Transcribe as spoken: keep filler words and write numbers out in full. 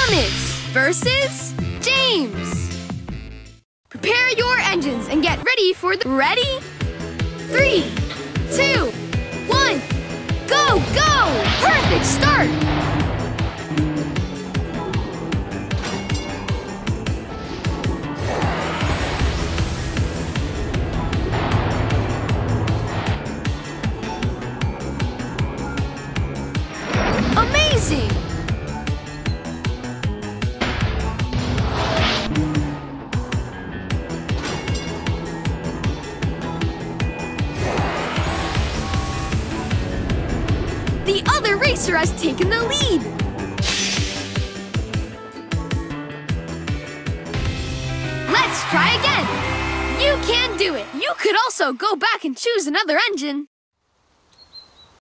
Thomas versus James. Prepare your engines and get ready for the... Ready? Three, two, one, go, go! Perfect start! Amazing! The other racer has taken the lead. Let's try again. You can do it. You could also go back and choose another engine.